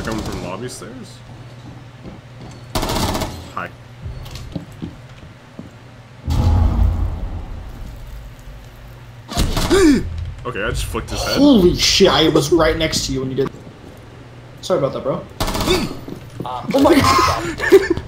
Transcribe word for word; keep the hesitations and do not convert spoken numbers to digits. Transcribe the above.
coming from lobby stairs? Hi. Okay, I just flicked his head. Holy shit, I was right next to you when you did. Sorry about that, bro. Oh my god!